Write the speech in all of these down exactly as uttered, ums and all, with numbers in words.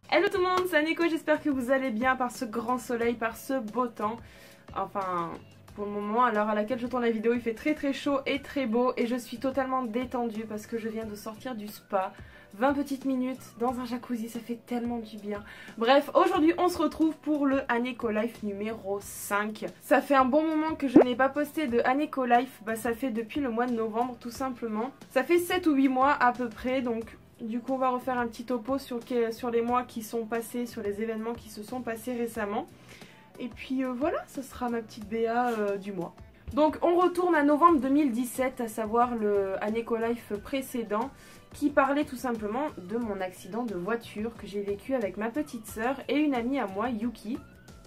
Hello tout le monde, c'est Aniko, j'espère que vous allez bien par ce grand soleil, par ce beau temps. Enfin, pour le moment, à l'heure à laquelle je tourne la vidéo, il fait très très chaud et très beau et je suis totalement détendue parce que je viens de sortir du spa. vingt petites minutes dans un jacuzzi, ça fait tellement du bien. Bref, aujourd'hui on se retrouve pour le Aniko Life numéro cinq. Ça fait un bon moment que je n'ai pas posté de Aniko Life, bah ça fait depuis le mois de novembre tout simplement. Ça fait sept ou huit mois à peu près, donc du coup on va refaire un petit topo sur, sur les mois qui sont passés, sur les événements qui se sont passés récemment. Et puis euh, voilà, ce sera ma petite B A euh, du mois. Donc on retourne à novembre deux mille dix-sept, à savoir le Aniko Life précédent, qui parlait tout simplement de mon accident de voiture que j'ai vécu avec ma petite sœur et une amie à moi, Yuki,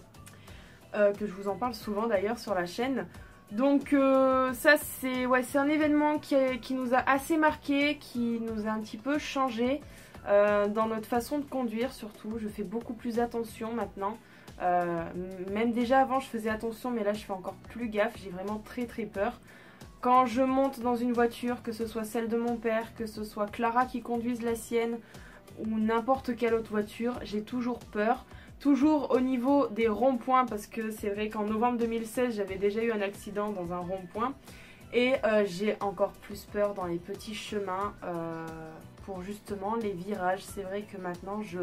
euh, que je vous en parle souvent d'ailleurs sur la chaîne. Donc euh, ça c'est ouais, c'est un événement qui, a, qui nous a assez marqué, qui nous a un petit peu changé euh, dans notre façon de conduire surtout. Je fais beaucoup plus attention maintenant. Euh, même déjà avant je faisais attention, mais là je fais encore plus gaffe, j'ai vraiment très très peur. Quand je monte dans une voiture, que ce soit celle de mon père, que ce soit Clara qui conduise la sienne ou n'importe quelle autre voiture, j'ai toujours peur. Toujours au niveau des ronds-points, parce que c'est vrai qu'en novembre deux mille seize j'avais déjà eu un accident dans un rond-point. Et euh, j'ai encore plus peur dans les petits chemins euh, pour justement les virages. C'est vrai que maintenant je...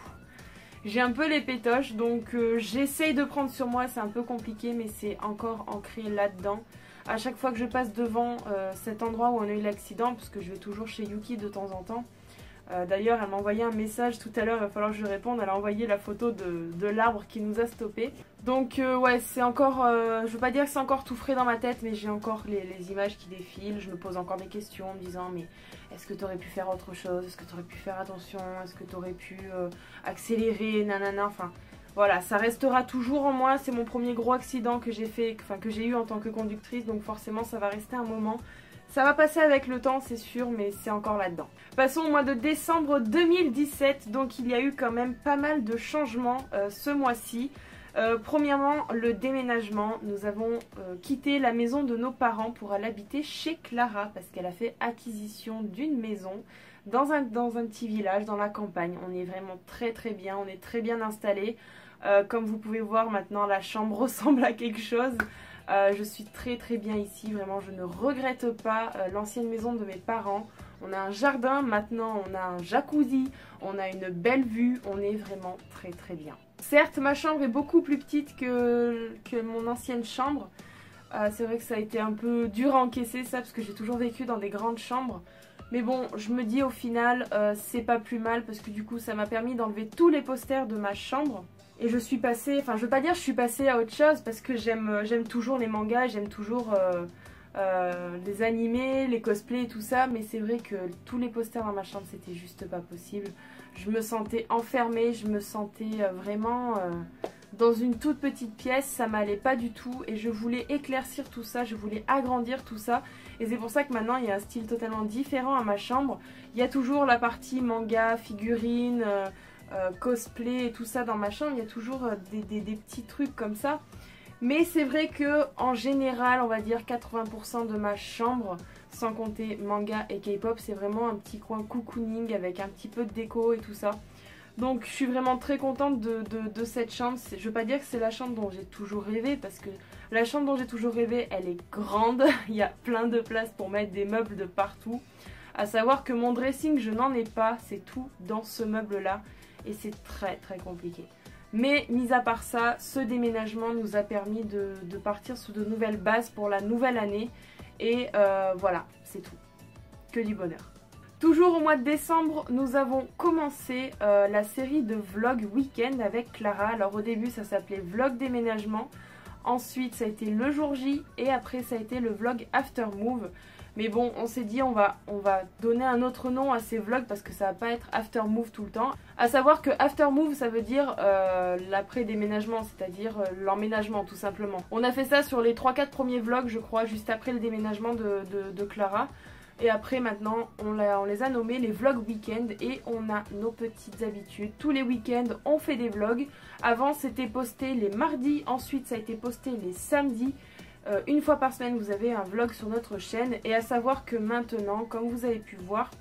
j'ai un peu les pétoches, donc euh, j'essaye de prendre sur moi, c'est un peu compliqué, mais c'est encore ancré là-dedans. À chaque fois que je passe devant euh, cet endroit où on a eu l'accident, parce que je vais toujours chez Yuki de temps en temps. Euh, D'ailleurs, elle m'a envoyé un message tout à l'heure, il va falloir que je réponde. Elle a envoyé la photo de, de l'arbre qui nous a stoppés. Donc euh, ouais, c'est encore, euh, je veux pas dire que c'est encore tout frais dans ma tête, mais j'ai encore les, les images qui défilent. Je me pose encore des questions en me disant, mais est-ce que tu aurais pu faire autre chose? Est-ce que tu aurais pu faire attention? Est-ce que tu aurais pu euh, accélérer? Nanana, enfin... Voilà, ça restera toujours en moi, c'est mon premier gros accident que j'ai fait, enfin que j'ai eu en tant que conductrice, donc forcément ça va rester un moment. Ça va passer avec le temps, c'est sûr, mais c'est encore là-dedans. Passons au mois de décembre deux mille dix-sept, donc il y a eu quand même pas mal de changements euh, ce mois-ci. Euh, premièrement, le déménagement. Nous avons euh, quitté la maison de nos parents pour aller habiter chez Clara, parce qu'elle a fait acquisition d'une maison dans un, dans un petit village, dans la campagne. On est vraiment très très bien, on est très bien installés. Euh, comme vous pouvez voir maintenant, la chambre ressemble à quelque chose. Euh, je suis très très bien ici, vraiment je ne regrette pas euh, l'ancienne maison de mes parents. On a un jardin, maintenant on a un jacuzzi, on a une belle vue, on est vraiment très très bien. Certes, ma chambre est beaucoup plus petite que, que mon ancienne chambre. Euh, c'est vrai que ça a été un peu dur à encaisser ça, parce que j'ai toujours vécu dans des grandes chambres. Mais bon, je me dis au final, euh, c'est pas plus mal, parce que du coup ça m'a permis d'enlever tous les posters de ma chambre. Et je suis passée, enfin je veux pas dire je suis passée à autre chose, parce que j'aime j'aime toujours les mangas, j'aime toujours euh, euh, les animés, les cosplays et tout ça. Mais c'est vrai que tous les posters dans ma chambre, c'était juste pas possible. Je me sentais enfermée, je me sentais euh, vraiment euh, dans une toute petite pièce, ça m'allait pas du tout. Et je voulais éclaircir tout ça, je voulais agrandir tout ça. Et c'est pour ça que maintenant il y a un style totalement différent à ma chambre. Il y a toujours la partie manga, figurines... Euh, Euh, cosplay et tout ça dans ma chambre, il y a toujours euh, des, des, des petits trucs comme ça. Mais c'est vrai que en général, on va dire quatre-vingts pour cent de ma chambre, sans compter manga et K-pop, c'est vraiment un petit coin cocooning avec un petit peu de déco et tout ça. Donc je suis vraiment très contente de, de, de cette chambre. Je veux pas dire que c'est la chambre dont j'ai toujours rêvé, parce que la chambre dont j'ai toujours rêvé, elle est grande. Il y a plein de place pour mettre des meubles de partout. À savoir que mon dressing, je n'en ai pas, c'est tout dans ce meuble là. Et c'est très très compliqué. Mais mis à part ça, ce déménagement nous a permis de, de partir sur de nouvelles bases pour la nouvelle année. Et euh, voilà, c'est tout. Que du bonheur. Toujours au mois de décembre, nous avons commencé euh, la série de vlog week-end avec Clara. Alors au début ça s'appelait vlog déménagement. Ensuite ça a été le jour J. Et après ça a été le vlog after move. Mais bon, on s'est dit on va, on va donner un autre nom à ces vlogs, parce que ça va pas être after move tout le temps. À savoir que after move ça veut dire euh, l'après-déménagement, c'est-à-dire euh, l'emménagement tout simplement. On a fait ça sur les trois quatre premiers vlogs je crois, juste après le déménagement de, de, de Clara. Et après maintenant on, on les a nommés les vlogs week-end, et on a nos petites habitudes. Tous les week-ends on fait des vlogs. Avant c'était posté les mardis, ensuite ça a été posté les samedis. Euh, une fois par semaine vous avez un vlog sur notre chaîne. Et à savoir que maintenant, comme vous avez pu voir,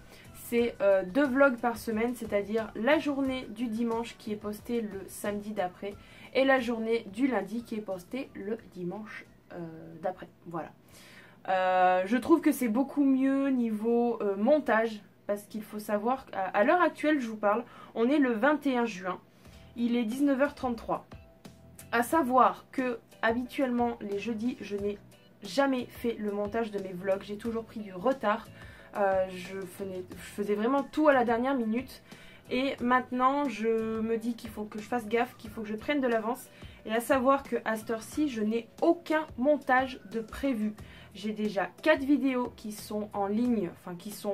c'est euh, deux vlogs par semaine, c'est-à-dire la journée du dimanche qui est postée le samedi d'après et la journée du lundi qui est postée le dimanche euh, d'après. Voilà. Euh, je trouve que c'est beaucoup mieux niveau euh, montage, parce qu'il faut savoir qu'à à l'heure actuelle, je vous parle, on est le vingt et un juin, il est dix-neuf heures trente-trois. À savoir que habituellement les jeudis, je n'ai jamais fait le montage de mes vlogs, j'ai toujours pris du retard. Euh, je, faisais, je faisais vraiment tout à la dernière minute et maintenant je me dis qu'il faut que je fasse gaffe, qu'il faut que je prenne de l'avance, et à savoir qu'à cette heure-ci je n'ai aucun montage de prévu. J'ai déjà quatre vidéos qui sont en ligne, enfin qui sont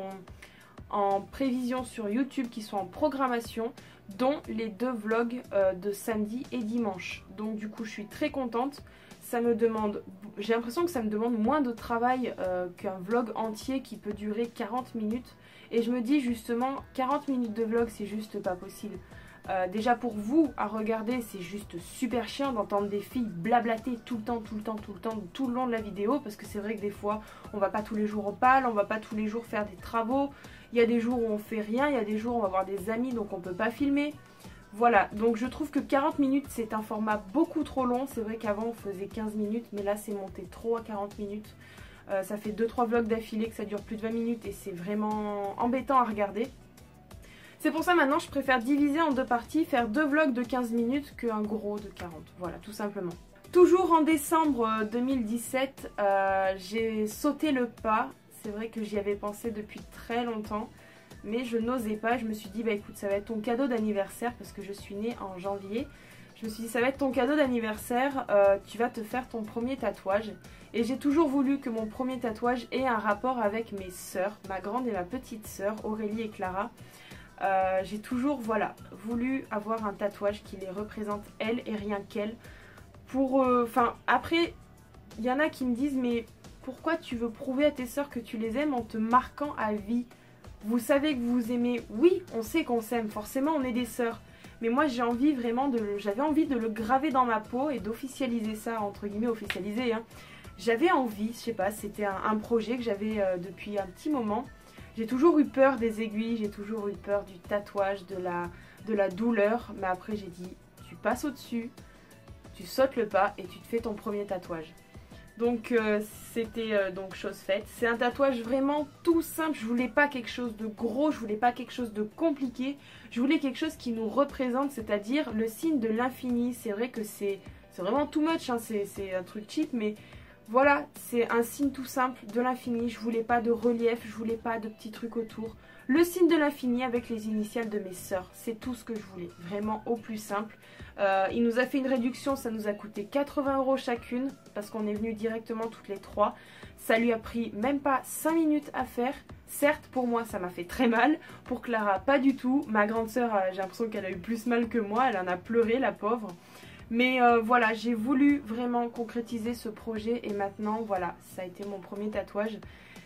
en prévision sur YouTube, qui sont en programmation, dont les deux vlogs euh, de samedi et dimanche. Donc du coup je suis très contente. Ça me demande, j'ai l'impression que ça me demande moins de travail euh, qu'un vlog entier qui peut durer quarante minutes. Et je me dis justement, quarante minutes de vlog, c'est juste pas possible. Euh, déjà pour vous à regarder, c'est juste super chiant d'entendre des filles blablater tout le temps, tout le temps, tout le temps, tout le long de la vidéo. Parce que c'est vrai que des fois, on va pas tous les jours au pal, on va pas tous les jours faire des travaux. Il y a des jours où on fait rien, il y a des jours où on va voir des amis, donc on peut pas filmer. Voilà, donc je trouve que quarante minutes c'est un format beaucoup trop long. C'est vrai qu'avant on faisait quinze minutes, mais là c'est monté trop à quarante minutes. Euh, ça fait deux trois vlogs d'affilée que ça dure plus de vingt minutes et c'est vraiment embêtant à regarder. C'est pour ça maintenant je préfère diviser en deux parties, faire deux vlogs de quinze minutes qu'un gros de quarante. Voilà, tout simplement. Toujours en décembre deux mille dix-sept, euh, j'ai sauté le pas. C'est vrai que j'y avais pensé depuis très longtemps. Mais je n'osais pas, je me suis dit bah écoute ça va être ton cadeau d'anniversaire parce que je suis née en janvier. Je me suis dit ça va être ton cadeau d'anniversaire, euh, tu vas te faire ton premier tatouage. Et j'ai toujours voulu que mon premier tatouage ait un rapport avec mes sœurs, ma grande et ma petite sœur, Aurélie et Clara. Euh, j'ai toujours voilà, voulu avoir un tatouage qui les représente elles et rien qu'elles. Pour, enfin euh, après, il y en a qui me disent mais pourquoi tu veux prouver à tes sœurs que tu les aimes en te marquant à vie ? Vous savez que vous vous aimez, oui, on sait qu'on s'aime, forcément on est des sœurs. Mais moi j'ai envie vraiment de, j'avais envie de le graver dans ma peau et d'officialiser ça, entre guillemets officialiser. Hein. J'avais envie, je sais pas, c'était un, un projet que j'avais euh, depuis un petit moment. J'ai toujours eu peur des aiguilles, j'ai toujours eu peur du tatouage, de la, de la douleur. Mais après j'ai dit, tu passes au-dessus, tu sautes le pas et tu te fais ton premier tatouage. Donc euh, c'était euh, donc chose faite. C'est un tatouage vraiment tout simple. Je voulais pas quelque chose de gros, je voulais pas quelque chose de compliqué. Je voulais quelque chose qui nous représente, c'est-à-dire le signe de l'infini. C'est vrai que c'est vraiment too much, hein, c'est un truc cheap, mais voilà, c'est un signe tout simple de l'infini. Je voulais pas de relief, je voulais pas de petits trucs autour. Le signe de l'infini avec les initiales de mes sœurs, c'est tout ce que je voulais, vraiment au plus simple. Euh, il nous a fait une réduction, ça nous a coûté quatre-vingts euros chacune, parce qu'on est venu directement toutes les trois. Ça lui a pris même pas cinq minutes à faire. Certes, pour moi, ça m'a fait très mal. Pour Clara, pas du tout. Ma grande sœur, j'ai l'impression qu'elle a eu plus mal que moi. Elle en a pleuré, la pauvre. Mais euh, voilà, j'ai voulu vraiment concrétiser ce projet. Et maintenant, voilà, ça a été mon premier tatouage.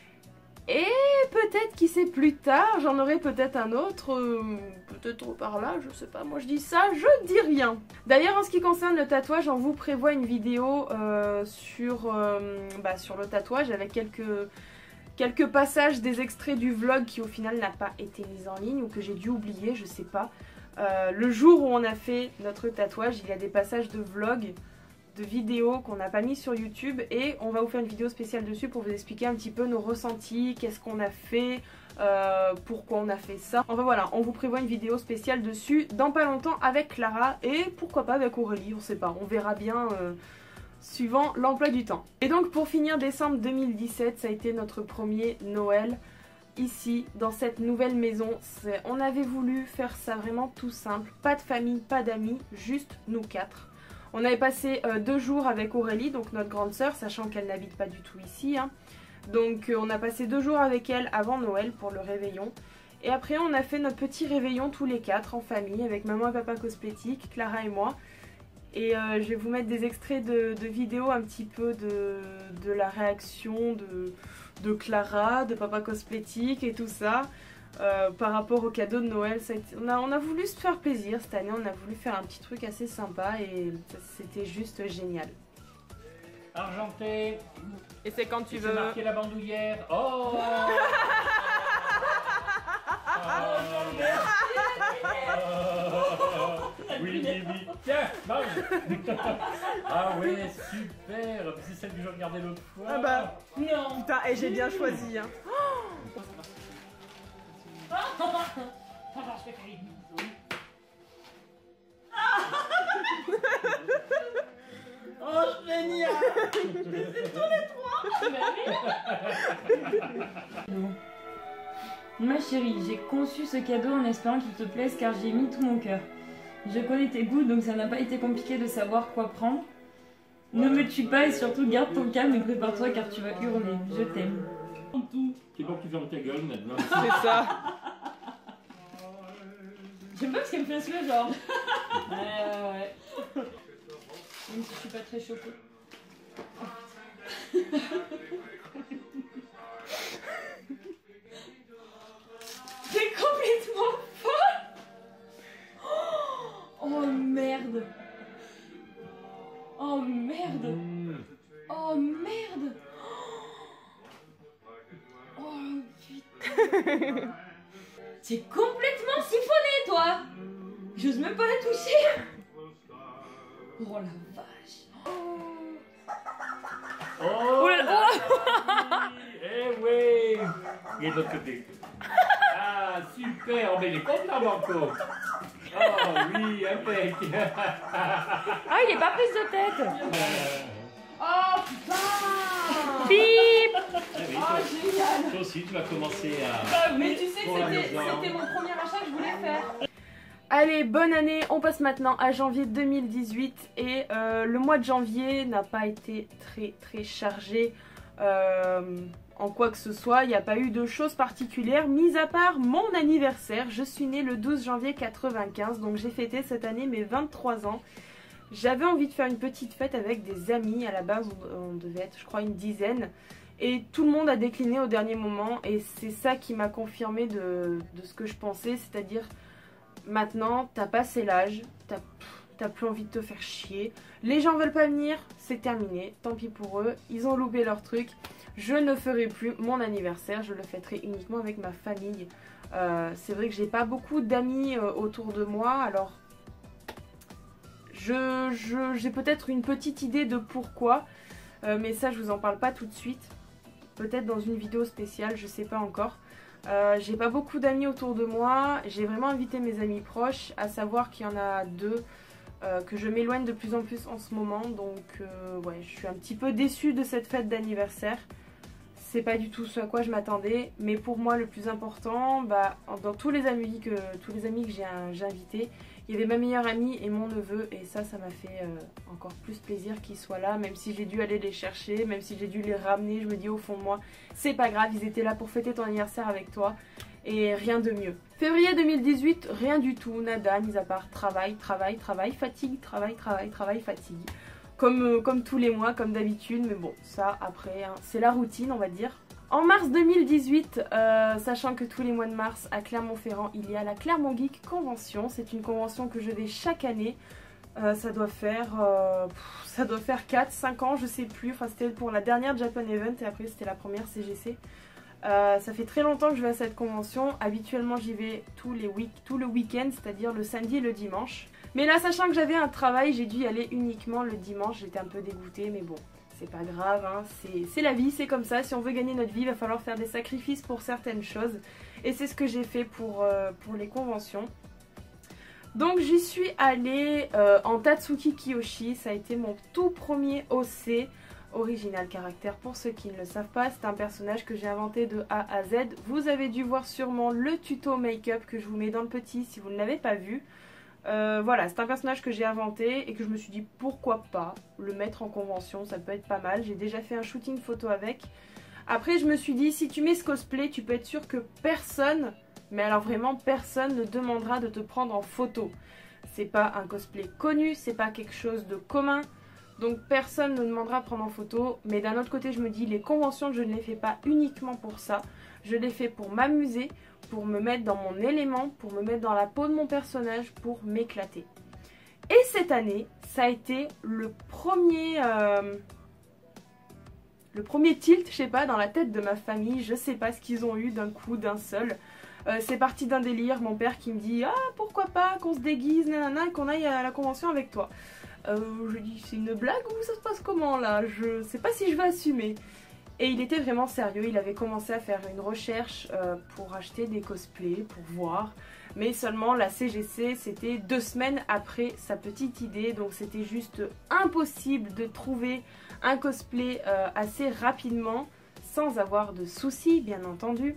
Et peut-être, qui sait, plus tard, j'en aurai peut-être un autre, euh, peut-être par là, je sais pas, moi je dis ça, je dis rien. D'ailleurs, en ce qui concerne le tatouage, on vous prévoit une vidéo euh, sur, euh, bah, sur le tatouage avec quelques, quelques passages des extraits du vlog qui au final n'a pas été mis en ligne ou que j'ai dû oublier, je sais pas. Euh, le jour où on a fait notre tatouage, il y a des passages de vlog, de vidéos qu'on n'a pas mis sur YouTube et on va vous faire une vidéo spéciale dessus pour vous expliquer un petit peu nos ressentis, qu'est-ce qu'on a fait, euh, pourquoi on a fait ça. Enfin voilà, on vous prévoit une vidéo spéciale dessus dans pas longtemps avec Clara et pourquoi pas avec Aurélie, on sait pas, on verra bien euh, suivant l'emploi du temps. Et donc pour finir décembre deux mille dix-sept, ça a été notre premier Noël ici dans cette nouvelle maison. On avait voulu faire ça vraiment tout simple, pas de famille, pas d'amis, juste nous quatre. On avait passé euh, deux jours avec Aurélie, donc notre grande sœur, sachant qu'elle n'habite pas du tout ici. Hein. Donc euh, on a passé deux jours avec elle avant Noël pour le réveillon. Et après on a fait notre petit réveillon tous les quatre en famille avec maman et papa cosmétique, Clara et moi. Et euh, je vais vous mettre des extraits de, de vidéos un petit peu de, de la réaction de, de Clara, de papa cosmétique et tout ça. Euh, par rapport au cadeau de Noël, ça a été, on, a, on a voulu se faire plaisir cette année, on a voulu faire un petit truc assez sympa et c'était juste génial. Argenté. Et c'est quand tu et veux. C'est marqué la bandoulière. Oh. Non. Ah ouais, super. C'est celle que je regardais l'autre fois. Ah bah, Non. putain, et j'ai bien choisi. Hein. Oh, génial. C'est tous les trois. Ma chérie, j'ai conçu ce cadeau en espérant qu'il te plaise car j'y ai mis tout mon cœur. Je connais tes goûts donc ça n'a pas été compliqué de savoir quoi prendre. Ne me tue pas et surtout garde ton calme et prépare-toi car tu vas hurler. Je t'aime. C'est bon que tu fermes ta gueule maintenant. C'est ça. J'aime pas parce qu'elle me fait ce genre. Ouais, ouais, ouais. Même si je suis pas très chauffée. T'es complètement folle. Oh merde. Oh merde. Oh merde. Oh putain. T'es complètement siphonné toi. J'ose même pas la toucher. Oh la vache. Oh, Oh là là. eh oui. Il est de l'autre côté. Ah, super. Oh, mais il est content, Banco. Oh oui, impec. Ah, il est pas prise de tête. Oh putain. Bip. Ah oui, Oh toi, génial. toi aussi, tu vas commencer à... Mais tu sais que Pour la c'était maison. c'était mon premier achat que je voulais faire. Allez, bonne année, on passe maintenant à janvier deux mille dix-huit et euh, le mois de janvier n'a pas été très très chargé euh, en quoi que ce soit, il n'y a pas eu de choses particulières, mis à part mon anniversaire. Je suis née le douze janvier quatre-vingt-quinze, donc j'ai fêté cette année mes vingt-trois ans. J'avais envie de faire une petite fête avec des amis, à la base on devait être je crois une dizaine. Et tout le monde a décliné au dernier moment et c'est ça qui m'a confirmé de, de ce que je pensais, c'est-à-dire... Maintenant, t'as passé l'âge, t'as plus envie de te faire chier. Les gens veulent pas venir, c'est terminé. Tant pis pour eux, ils ont loupé leur truc. Je ne ferai plus mon anniversaire, je le fêterai uniquement avec ma famille. Euh, c'est vrai que j'ai pas beaucoup d'amis euh, autour de moi, alors je, je, j'ai peut-être une petite idée de pourquoi, euh, mais ça je vous en parle pas tout de suite. Peut-être dans une vidéo spéciale, je sais pas encore. Euh, j'ai pas beaucoup d'amis autour de moi, j'ai vraiment invité mes amis proches, à savoir qu'il y en a deux, euh, que je m'éloigne de plus en plus en ce moment, donc euh, ouais, je suis un petit peu déçue de cette fête d'anniversaire. C'est pas du tout ce à quoi je m'attendais, mais pour moi le plus important, bah, dans tous les amis que, tous les amis que j'ai invités, il y avait ma meilleure amie et mon neveu, et ça, ça m'a fait euh, encore plus plaisir qu'ils soient là, même si j'ai dû aller les chercher, même si j'ai dû les ramener, je me dis au fond de moi, c'est pas grave, ils étaient là pour fêter ton anniversaire avec toi, et rien de mieux. Février deux mille dix-huit, rien du tout, nada, mis à part travail, travail, travail, fatigue, travail, travail, travail, fatigue. Comme, euh, comme tous les mois, comme d'habitude, mais bon, ça après, hein, c'est la routine on va dire. En mars deux mille dix-huit, euh, sachant que tous les mois de mars à Clermont-Ferrand, il y a la Clermont Geek Convention. C'est une convention que je vais chaque année. Euh, ça doit faire euh, pff, ça doit faire quatre cinq ans, je sais plus. Enfin, c'était pour la dernière Japan Event et après c'était la première C G C. Euh, ça fait très longtemps que je vais à cette convention. Habituellement, j'y vais tous les week tout le week-end, c'est-à-dire le samedi et le dimanche. Mais là, sachant que j'avais un travail, j'ai dû y aller uniquement le dimanche. J'étais un peu dégoûtée, mais bon. C'est pas grave, hein. C'est la vie, c'est comme ça. Si on veut gagner notre vie, il va falloir faire des sacrifices pour certaines choses. Et c'est ce que j'ai fait pour, euh, pour les conventions. Donc j'y suis allée euh, en Tatsuki Kiyoshi. Ça a été mon tout premier O C, Original Caractère. Pour ceux qui ne le savent pas, c'est un personnage que j'ai inventé de A à Z. Vous avez dû voir sûrement le tuto make-up que je vous mets dans le petit si vous ne l'avez pas vu. Euh, voilà, c'est un personnage que j'ai inventé et que je me suis dit pourquoi pas le mettre en convention, ça peut être pas mal. J'ai déjà fait un shooting photo avec. Après je me suis dit si tu mets ce cosplay, tu peux être sûr que personne, mais alors vraiment personne ne demandera de te prendre en photo. C'est pas un cosplay connu, c'est pas quelque chose de commun, donc personne ne demandera de prendre en photo. Mais d'un autre côté je me dis les conventions je ne les fais pas uniquement pour ça, je les fais pour m'amuser, pour me mettre dans mon élément, pour me mettre dans la peau de mon personnage, pour m'éclater. Et cette année, ça a été le premier, euh, le premier tilt, je sais pas, dans la tête de ma famille. Je sais pas ce qu'ils ont eu d'un coup, d'un seul. Euh, c'est parti d'un délire, mon père qui me dit « Ah, pourquoi pas qu'on se déguise, nanana, qu'on aille à la convention avec toi ?» Euh, je lui dis c'est une blague ou ça se passe comment là? Je sais pas si je vais assumer. Et il était vraiment sérieux, il avait commencé à faire une recherche euh, pour acheter des cosplays, pour voir. Mais seulement la C G C, c'était deux semaines après sa petite idée. Donc c'était juste impossible de trouver un cosplay euh, assez rapidement, sans avoir de soucis, bien entendu.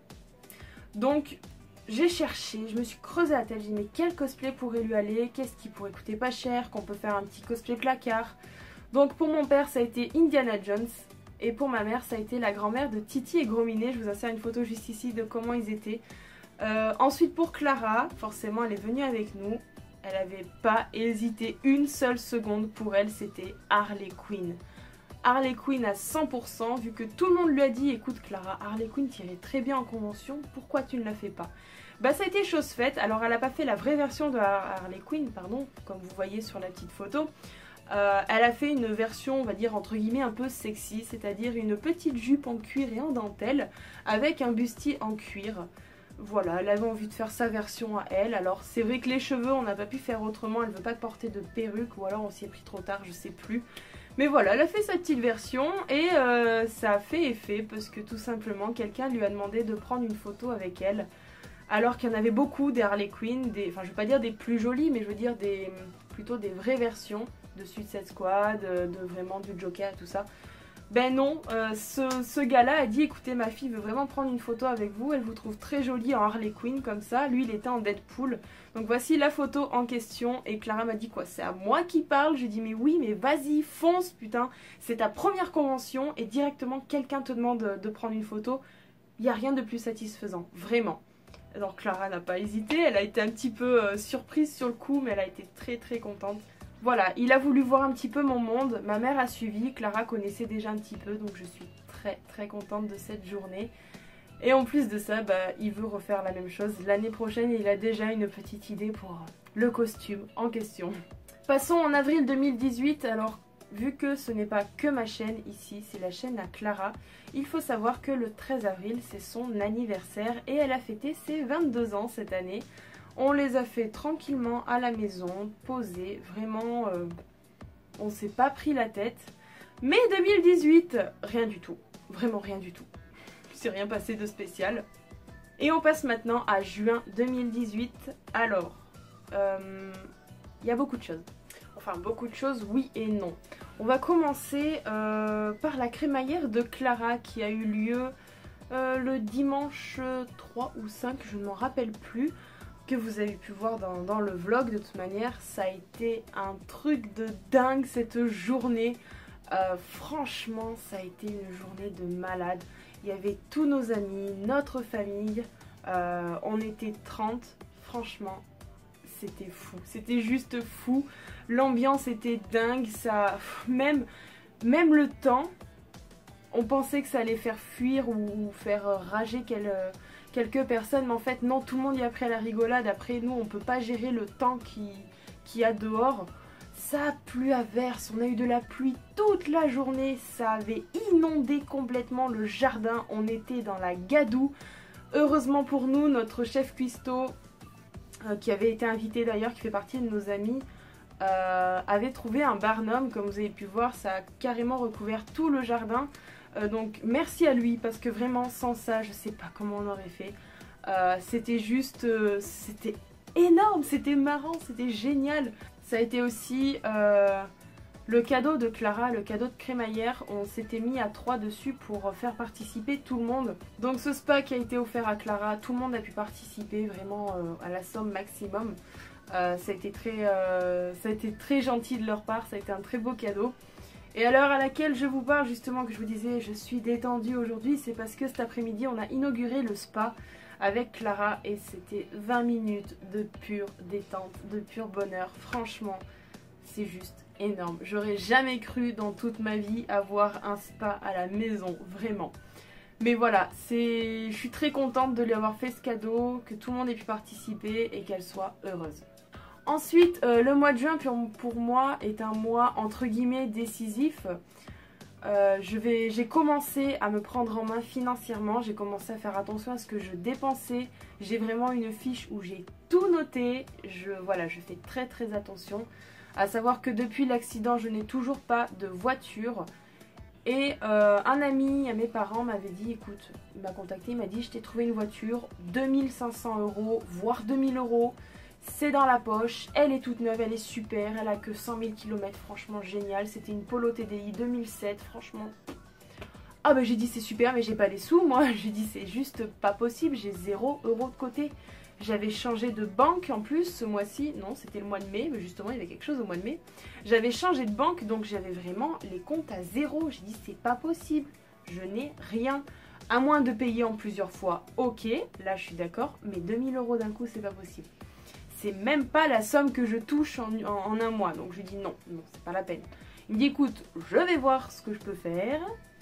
Donc j'ai cherché, je me suis creusé la tête, j'ai dit mais quel cosplay pourrait lui aller, qu'est-ce qui pourrait coûter pas cher, qu'on peut faire un petit cosplay placard. Donc pour mon père ça a été Indiana Jones. Et pour ma mère, ça a été la grand-mère de Titi et Grominet. Je vous insère une photo juste ici de comment ils étaient. Euh, ensuite pour Clara, forcément elle est venue avec nous. Elle n'avait pas hésité une seule seconde. Pour elle, c'était Harley Quinn. Harley Quinn à cent pour cent, vu que tout le monde lui a dit écoute Clara, Harley Quinn t'irait très bien en convention, pourquoi tu ne la fais pas? Bah ça a été chose faite. Alors elle n'a pas fait la vraie version de Harley Quinn, pardon, comme vous voyez sur la petite photo. Euh, elle a fait une version, on va dire entre guillemets un peu sexy, c'est-à-dire une petite jupe en cuir et en dentelle avec un bustier en cuir. Voilà, elle avait envie de faire sa version à elle. Alors c'est vrai que les cheveux, on n'a pas pu faire autrement, elle veut pas porter de perruque ou alors on s'y est pris trop tard, je sais plus. Mais voilà, elle a fait sa petite version et euh, ça a fait effet parce que tout simplement quelqu'un lui a demandé de prendre une photo avec elle. Alors qu'il y en avait beaucoup des Harley Quinn, des, enfin je veux pas dire des plus jolies, mais je veux dire des, plutôt des vraies versions de Suicide Squad, de vraiment du Joker et tout ça. Ben non, euh, ce, ce gars-là a dit écoutez ma fille veut vraiment prendre une photo avec vous, elle vous trouve très jolie en Harley Quinn comme ça, lui il était en Deadpool. Donc voici la photo en question et Clara m'a dit quoi, c'est à moi qui parle? J'ai dit mais oui mais vas-y fonce putain, c'est ta première convention et directement quelqu'un te demande de prendre une photo, il n'y a rien de plus satisfaisant, vraiment. Alors Clara n'a pas hésité, elle a été un petit peu euh, surprise sur le coup mais elle a été très très contente. Voilà, il a voulu voir un petit peu mon monde, ma mère a suivi, Clara connaissait déjà un petit peu, donc je suis très très contente de cette journée. Et en plus de ça, bah, il veut refaire la même chose l'année prochaine et il a déjà une petite idée pour le costume en question. Passons en avril deux mille dix-huit, alors vu que ce n'est pas que ma chaîne ici, c'est la chaîne à Clara, il faut savoir que le treize avril c'est son anniversaire et elle a fêté ses vingt-deux ans cette année. On les a fait tranquillement à la maison, posés, vraiment, euh, on s'est pas pris la tête. Mais deux mille dix-huit, rien du tout, vraiment rien du tout. Il s'est rien passé de spécial. Et on passe maintenant à juin deux mille dix-huit. Alors, euh, il y a beaucoup de choses. Enfin, beaucoup de choses, oui et non. On va commencer euh, par la crémaillère de Clara qui a eu lieu euh, le dimanche trois ou cinq, je ne m'en rappelle plus. Que vous avez pu voir dans, dans le vlog, de toute manière ça a été un truc de dingue cette journée. Euh, franchement ça a été une journée de malade. Il y avait tous nos amis, notre famille, euh, on était trente, franchement c'était fou, c'était juste fou, l'ambiance était dingue, ça, même, même le temps, on pensait que ça allait faire fuir ou faire rager quel, quelques personnes, mais en fait non, tout le monde y a pris à la rigolade. Après nous on peut pas gérer le temps qui, qui a dehors, ça a plu à verse, on a eu de la pluie toute la journée, ça avait inondé complètement le jardin, on était dans la gadoue. Heureusement pour nous, notre chef cuistot, euh, qui avait été invité d'ailleurs, qui fait partie de nos amis, euh, avait trouvé un barnum, comme vous avez pu voir, ça a carrément recouvert tout le jardin. Euh, donc merci à lui parce que vraiment sans ça je sais pas comment on aurait fait. Euh, c'était juste, euh, c'était énorme, c'était marrant, c'était génial. Ça a été aussi euh, le cadeau de Clara, le cadeau de crémaillère. On s'était mis à trois dessus pour faire participer tout le monde. Donc ce spa qui a été offert à Clara, tout le monde a pu participer vraiment euh, à la somme maximum. Euh, ça a été très, euh, ça a été très gentil de leur part, ça a été un très beau cadeau. Et à l'heure à laquelle je vous parle justement, que je vous disais je suis détendue aujourd'hui, c'est parce que cet après-midi on a inauguré le spa avec Clara et c'était vingt minutes de pure détente, de pur bonheur. Franchement, c'est juste énorme. J'aurais jamais cru dans toute ma vie avoir un spa à la maison, vraiment. Mais voilà, je suis très contente de lui avoir fait ce cadeau, que tout le monde ait pu participer et qu'elle soit heureuse. Ensuite, euh, le mois de juin pour, pour moi est un mois entre guillemets décisif. Euh, j'ai commencé à me prendre en main financièrement, j'ai commencé à faire attention à ce que je dépensais. J'ai vraiment une fiche où j'ai tout noté, je, voilà, je fais très très attention. À savoir que depuis l'accident, je n'ai toujours pas de voiture. Et euh, un ami à mes parents m'avait dit, écoute, il m'a contacté, il m'a dit, je t'ai trouvé une voiture, deux mille cinq cents euros, voire deux mille euros. C'est dans la poche, elle est toute neuve, elle est super, elle a que cent mille kilomètres, franchement génial. C'était une Polo T D I deux mille sept, franchement. Ah bah j'ai dit c'est super, mais j'ai pas les sous, moi. J'ai dit c'est juste pas possible, j'ai zéro euro de côté. J'avais changé de banque en plus ce mois-ci, non c'était le mois de mai, mais justement il y avait quelque chose au mois de mai. J'avais changé de banque, donc j'avais vraiment les comptes à zéro. J'ai dit c'est pas possible, je n'ai rien. À moins de payer en plusieurs fois, ok, là je suis d'accord, mais deux mille euros d'un coup c'est pas possible. C'est même pas la somme que je touche en, en, en un mois. Donc je lui dis non, non, c'est pas la peine. Il me dit écoute, je vais voir ce que je peux faire.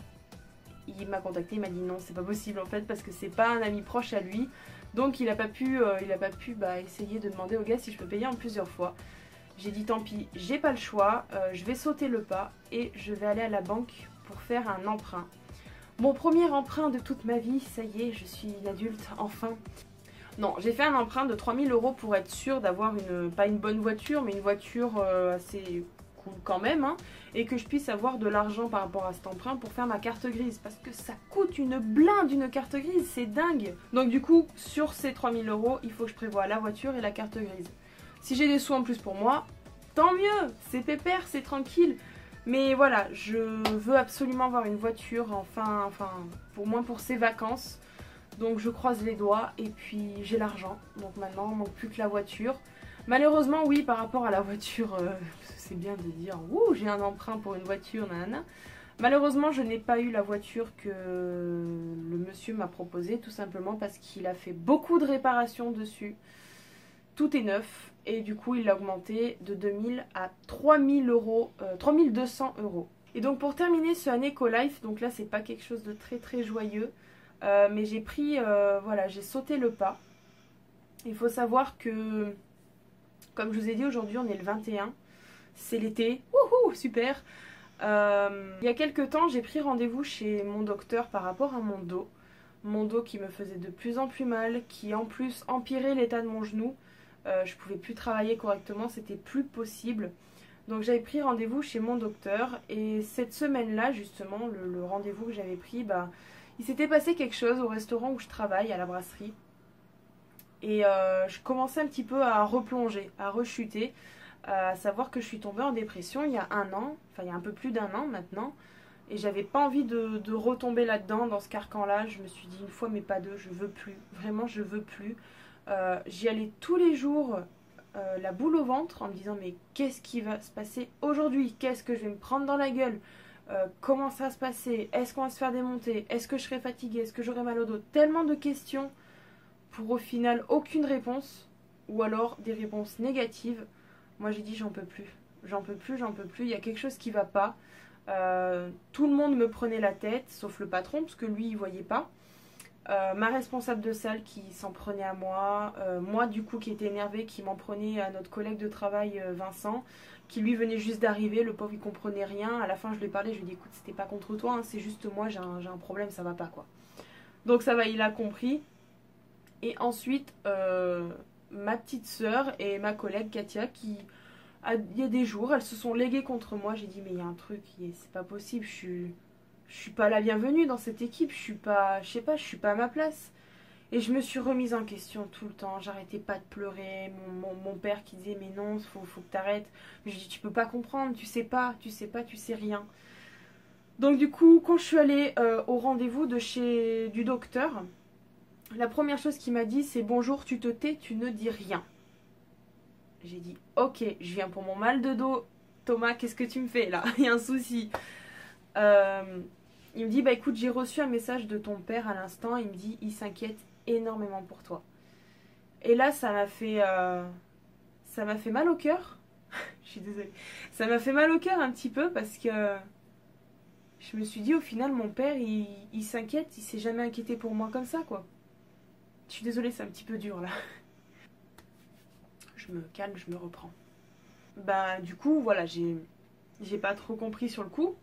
Il m'a contacté, il m'a dit non, c'est pas possible en fait parce que c'est pas un ami proche à lui. Donc il a pas pu, euh, il a pas pu bah, essayer de demander au gars si je peux payer en plusieurs fois. J'ai dit tant pis, j'ai pas le choix, euh, je vais sauter le pas et je vais aller à la banque pour faire un emprunt. Mon premier emprunt de toute ma vie, ça y est, je suis une adulte, enfin. Non, j'ai fait un emprunt de trois mille euros pour être sûre d'avoir une, pas une bonne voiture, mais une voiture euh, assez cool quand même, hein, et que je puisse avoir de l'argent par rapport à cet emprunt pour faire ma carte grise, parce que ça coûte une blinde une carte grise, c'est dingue. Donc du coup, sur ces trois mille euros, il faut que je prévoie la voiture et la carte grise. Si j'ai des sous en plus pour moi, tant mieux, c'est pépère, c'est tranquille. Mais voilà, je veux absolument avoir une voiture, enfin, enfin, au moins pour ces vacances. Donc je croise les doigts et puis j'ai l'argent. Donc maintenant il ne manque plus que la voiture. Malheureusement oui, par rapport à la voiture, euh, c'est bien de dire ouh j'ai un emprunt pour une voiture, nanana. Malheureusement je n'ai pas eu la voiture que le monsieur m'a proposée, tout simplement parce qu'il a fait beaucoup de réparations dessus. Tout est neuf et du coup il l'a augmenté de deux mille à trois mille euros, euh, trois mille deux cents euros. Et donc pour terminer ce Eco Life, donc là c'est pas quelque chose de très très joyeux. Euh, mais j'ai pris, euh, voilà, j'ai sauté le pas. Il faut savoir que, comme je vous ai dit, aujourd'hui on est le vingt et un, c'est l'été, wouhou, super. Euh, il y a quelques temps, j'ai pris rendez-vous chez mon docteur par rapport à mon dos. Mon dos qui me faisait de plus en plus mal, qui en plus empirait l'état de mon genou. Euh, je pouvais plus travailler correctement, c'était plus possible. Donc j'avais pris rendez-vous chez mon docteur et cette semaine-là, justement, le, le rendez-vous que j'avais pris, bah... il s'était passé quelque chose au restaurant où je travaille, à la brasserie. Et euh, je commençais un petit peu à replonger, à rechuter. Euh, à savoir que je suis tombée en dépression il y a un an, enfin il y a un peu plus d'un an maintenant. Et j'avais pas envie de, de retomber là-dedans, dans ce carcan-là. Je me suis dit une fois mais pas deux, je veux plus. Vraiment je veux plus. Euh, J'y allais tous les jours, euh, la boule au ventre, en me disant mais qu'est-ce qui va se passer aujourd'hui? Qu'est-ce que je vais me prendre dans la gueule? Euh, comment ça va se passer? Est-ce qu'on va se faire démonter? Est-ce que je serai fatiguée? Est-ce que j'aurai mal au dos? Tellement de questions pour au final aucune réponse, ou alors des réponses négatives. Moi j'ai dit j'en peux plus, j'en peux plus, j'en peux plus, il y a quelque chose qui va pas. Euh, tout le monde me prenait la tête, sauf le patron, parce que lui il voyait pas. Euh, ma responsable de salle qui s'en prenait à moi, euh, moi du coup qui était énervée, qui m'en prenait à notre collègue de travail euh, Vincent, qui lui venait juste d'arriver, le pauvre il comprenait rien. À la fin je lui ai parlé, je lui ai dit écoute c'était pas contre toi, hein, c'est juste moi j'ai un, j'ai un problème, ça va pas quoi. Donc ça va, il a compris. Et ensuite euh, ma petite soeur et ma collègue Katia qui, il y a des jours, elles se sont léguées contre moi. J'ai dit mais il y a un truc, c'est pas possible, je suis... Je suis pas la bienvenue dans cette équipe, je suis pas, je sais pas, je suis pas à ma place. Et je me suis remise en question tout le temps, j'arrêtais pas de pleurer, mon, mon, mon père qui disait mais non, faut, faut que t'arrêtes. Je dis tu peux pas comprendre, tu sais pas, tu sais pas, tu sais rien. Donc du coup, quand je suis allée euh, au rendez-vous de chez du docteur, la première chose qu'il m'a dit c'est bonjour, tu te tais, tu ne dis rien. J'ai dit ok, je viens pour mon mal de dos, Thomas, qu'est-ce que tu me fais là? Il y a un souci. Euh, il me dit bah écoute j'ai reçu un message de ton père à l'instant, il me dit il s'inquiète énormément pour toi. Et là ça m'a fait euh, ça m'a fait mal au cœur. Je suis désolée, ça m'a fait mal au cœur un petit peu parce que je me suis dit au final mon père il, il s'inquiète, il s'est jamais inquiété pour moi comme ça quoi. Je suis désolée, c'est un petit peu dur là. Je me calme, je me reprends. Bah du coup voilà, j'ai j'ai pas trop compris sur le coup.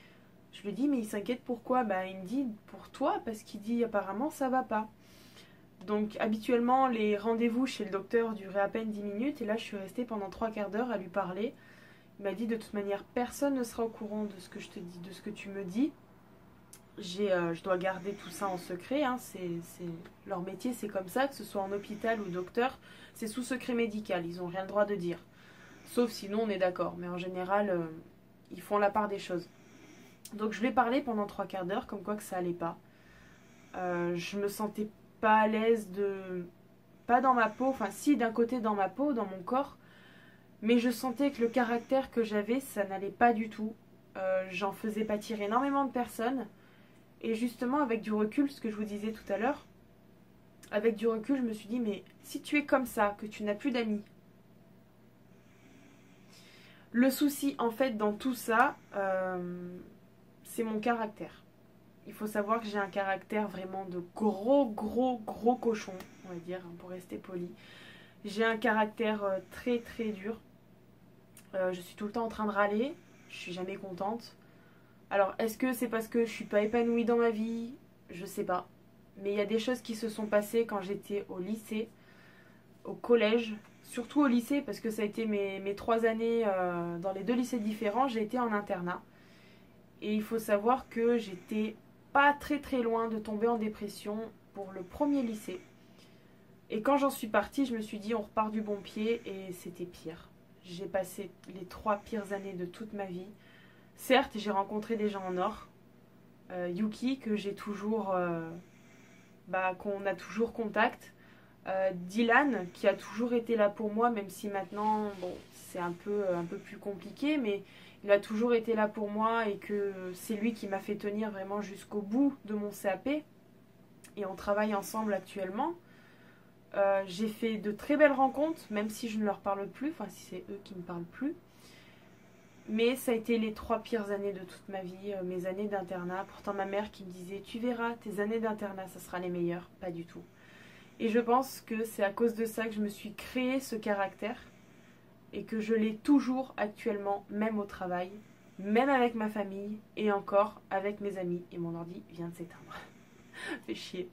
Je lui dis mais il s'inquiète pourquoi? Bah il me dit pour toi parce qu'il dit apparemment ça va pas. Donc habituellement les rendez-vous chez le docteur duraient à peine dix minutes et là je suis restée pendant trois quarts d'heure à lui parler. Il m'a dit de toute manière personne ne sera au courant de ce que je te dis, de ce que tu me dis. J'ai, euh, je dois garder tout ça en secret, hein. c'est, c'est... leur métier c'est comme ça, que ce soit en hôpital ou docteur, c'est sous secret médical, ils n'ont rien le droit de dire. Sauf sinon on est d'accord, mais en général euh, ils font la part des choses. Donc je lui ai parlé pendant trois quarts d'heure, comme quoi que ça allait pas. Euh, je me sentais pas à l'aise de... pas dans ma peau, enfin si d'un côté dans ma peau, dans mon corps, mais je sentais que le caractère que j'avais, ça n'allait pas du tout. Euh, j'en faisais pâtir énormément de personnes, et justement avec du recul, ce que je vous disais tout à l'heure, avec du recul je me suis dit, mais si tu es comme ça, que tu n'as plus d'amis, le souci en fait dans tout ça, euh, c'est mon caractère. Il faut savoir que j'ai un caractère vraiment de gros, gros, gros cochon, on va dire, pour rester poli. J'ai un caractère euh, très, très dur. Euh, je suis tout le temps en train de râler. Je suis jamais contente. Alors, est-ce que c'est parce que je suis pas épanouie dans ma vie? Je sais pas. Mais il y a des choses qui se sont passées quand j'étais au lycée, au collège, surtout au lycée, parce que ça a été mes, mes trois années euh, dans les deux lycées différents. J'ai été en internat. Et il faut savoir que j'étais pas très très loin de tomber en dépression pour le premier lycée. Et quand j'en suis partie, je me suis dit on repart du bon pied et c'était pire. J'ai passé les trois pires années de toute ma vie. Certes, j'ai rencontré des gens en or. Euh, Yuki, que j'ai toujours... Euh, bah, qu'on a toujours contact. Euh, Dylan, qui a toujours été là pour moi, même si maintenant, bon, c'est un peu, un peu plus compliqué, mais... il a toujours été là pour moi et que c'est lui qui m'a fait tenir vraiment jusqu'au bout de mon C A P. Et on travaille ensemble actuellement. Euh, j'ai fait de très belles rencontres, même si je ne leur parle plus, enfin si c'est eux qui ne me parlent plus. Mais ça a été les trois pires années de toute ma vie, euh, mes années d'internat. Pourtant ma mère qui me disait « tu verras, tes années d'internat, ça sera les meilleures ». Pas du tout. Et je pense que c'est à cause de ça que je me suis créé ce caractère. Et que je l'ai toujours actuellement, même au travail, même avec ma famille, et encore avec mes amis. Et mon ordi vient de s'éteindre. Fait chier.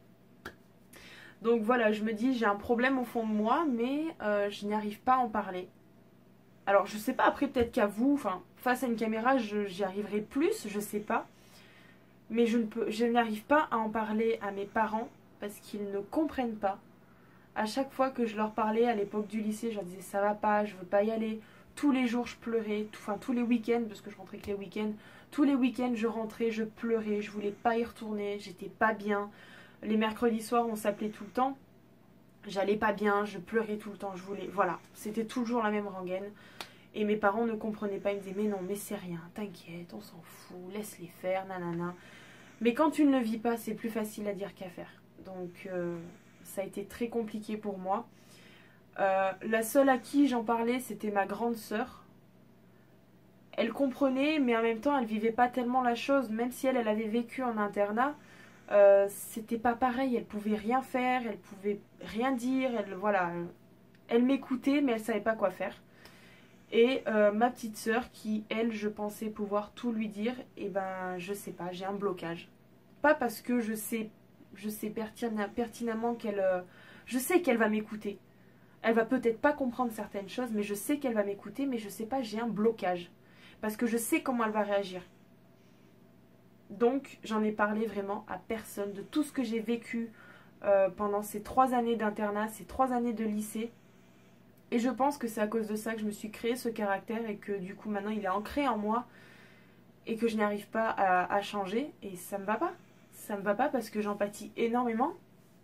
Donc voilà, je me dis, j'ai un problème au fond de moi, mais euh, je n'y arrive pas à en parler. Alors je sais pas, après peut-être qu'à vous, enfin, face à une caméra, j'y arriverai plus, je sais pas. Mais je ne peux, je n'arrive pas à en parler à mes parents, parce qu'ils ne comprennent pas. À chaque fois que je leur parlais à l'époque du lycée, je leur disais ça va pas, je veux pas y aller. Tous les jours je pleurais, tout, enfin tous les week-ends, parce que je rentrais que les week-ends. Tous les week-ends je rentrais, je pleurais, je voulais pas y retourner, j'étais pas bien. Les mercredis soirs on s'appelait tout le temps. J'allais pas bien, je pleurais tout le temps, je voulais... Voilà, c'était toujours la même rengaine. Et mes parents ne comprenaient pas, ils me disaient mais non, mais c'est rien, t'inquiète, on s'en fout, laisse-les faire, nanana. Mais quand tu ne le vis pas, c'est plus facile à dire qu'à faire. Donc... Euh... ça a été très compliqué pour moi. Euh, la seule à qui j'en parlais, c'était ma grande sœur. Elle comprenait, mais en même temps, elle vivait pas tellement la chose. Même si elle, elle avait vécu en internat, euh, c'était pas pareil. Elle pouvait rien faire, elle pouvait rien dire. Elle, voilà, elle m'écoutait, mais elle savait pas quoi faire. Et euh, ma petite sœur, qui, elle, je pensais pouvoir tout lui dire, et ben, je sais pas, j'ai un blocage. Pas parce que je sais Je sais pertina pertinemment qu'elle... Euh, je sais qu'elle va m'écouter. Elle va peut-être pas comprendre certaines choses, mais je sais qu'elle va m'écouter, mais je sais pas, j'ai un blocage. Parce que je sais comment elle va réagir. Donc, j'en ai parlé vraiment à personne de tout ce que j'ai vécu euh, pendant ces trois années d'internat, ces trois années de lycée. Et je pense que c'est à cause de ça que je me suis créé ce caractère et que du coup, maintenant, il est ancré en moi et que je n'arrive pas à, à changer et ça me va pas. Ça me va pas parce que j'empathie énormément.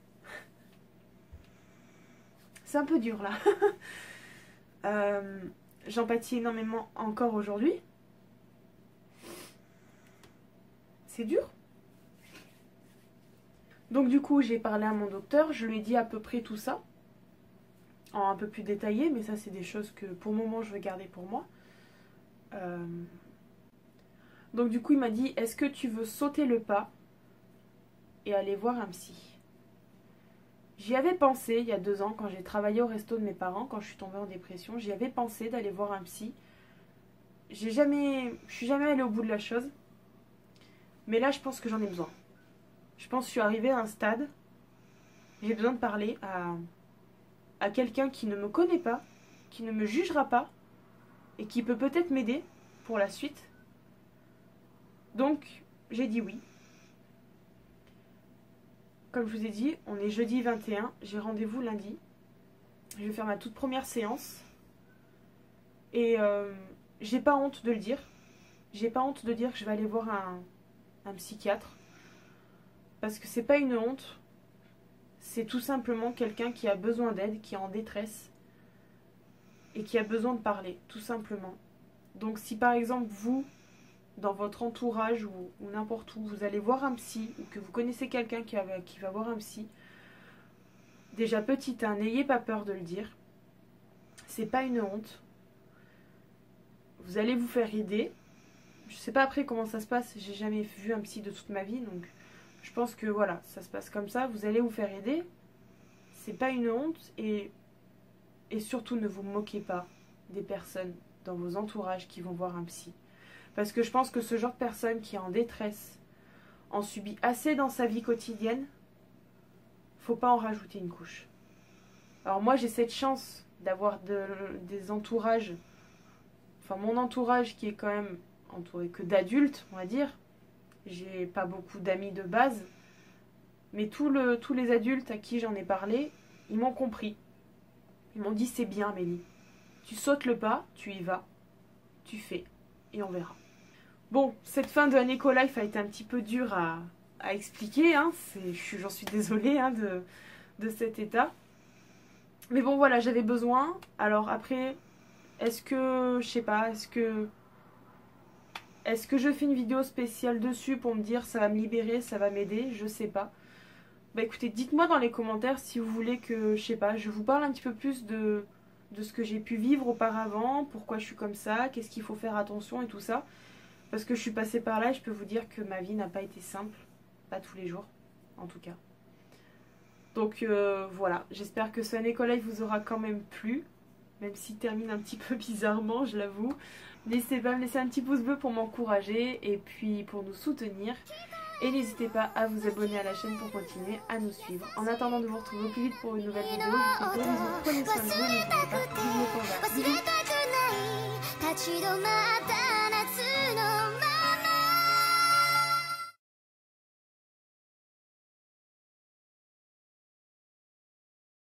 C'est un peu dur là. euh, j'empathie énormément encore aujourd'hui. C'est dur. Donc du coup j'ai parlé à mon docteur, je lui ai dit à peu près tout ça. En un peu plus détaillé, mais ça c'est des choses que pour le moment je veux garder pour moi. Euh... Donc du coup il m'a dit, est-ce que tu veux sauter le pas et aller voir un psy? J'y avais pensé il y a deux ans quand j'ai travaillé au resto de mes parents, quand je suis tombée en dépression, j'y avais pensé d'aller voir un psy. J'ai jamais, je suis jamais allée au bout de la chose, mais là je pense que j'en ai besoin. Je pense que je suis arrivée à un stade j'ai besoin de parler à, à quelqu'un qui ne me connaît pas, qui ne me jugera pas et qui peut peut-être m'aider pour la suite. Donc, j'ai dit oui. Comme je vous ai dit, on est jeudi vingt et un, j'ai rendez-vous lundi. Je vais faire ma toute première séance. Et euh, j'ai pas honte de le dire. J'ai pas honte de dire que je vais aller voir un, un psychiatre. Parce que c'est pas une honte. C'est tout simplement quelqu'un qui a besoin d'aide, qui est en détresse. Et qui a besoin de parler, tout simplement. Donc si par exemple vous, dans votre entourage ou, ou n'importe où, vous allez voir un psy, ou que vous connaissez quelqu'un qui, qui va voir un psy, déjà petit un, n'ayez pas peur de le dire. C'est pas une honte. Vous allez vous faire aider. Je sais pas après comment ça se passe, j'ai jamais vu un psy de toute ma vie, donc je pense que voilà, ça se passe comme ça. Vous allez vous faire aider. C'est pas une honte et, et surtout ne vous moquez pas des personnes dans vos entourages qui vont voir un psy. Parce que je pense que ce genre de personne qui est en détresse en subit assez dans sa vie quotidienne, faut pas en rajouter une couche. Alors moi j'ai cette chance d'avoir de, des entourages, enfin mon entourage qui est quand même entouré que d'adultes, on va dire. J'ai pas beaucoup d'amis de base, mais tout le, tous les adultes à qui j'en ai parlé, ils m'ont compris. Ils m'ont dit c'est bien Amélie, tu sautes le pas, tu y vas, tu fais et on verra. Bon, cette fin de Eco Life a été un petit peu dure à, à expliquer, hein. J'en suis désolée hein, de, de cet état. Mais bon voilà, j'avais besoin. Alors après, est-ce que, je sais pas, est-ce que... Est-ce que je fais une vidéo spéciale dessus pour me dire ça va me libérer, ça va m'aider? Je sais pas. Bah écoutez, dites-moi dans les commentaires si vous voulez que, je sais pas, je vous parle un petit peu plus de, de ce que j'ai pu vivre auparavant, pourquoi je suis comme ça, qu'est-ce qu'il faut faire attention et tout ça. Parce que je suis passée par là et je peux vous dire que ma vie n'a pas été simple. Pas tous les jours, en tout cas. Donc euh, voilà, j'espère que ce Eco Life vous aura quand même plu. Même s'il termine un petit peu bizarrement, je l'avoue. N'hésitez pas à me laisser un petit pouce bleu pour m'encourager et puis pour nous soutenir. Et n'hésitez pas à vous abonner à la chaîne pour continuer à nous suivre. En attendant de vous retrouver au plus vite pour une nouvelle vidéo, je vous fais des bisous, prenez soin de vous, n'oubliez pas, vive le combat.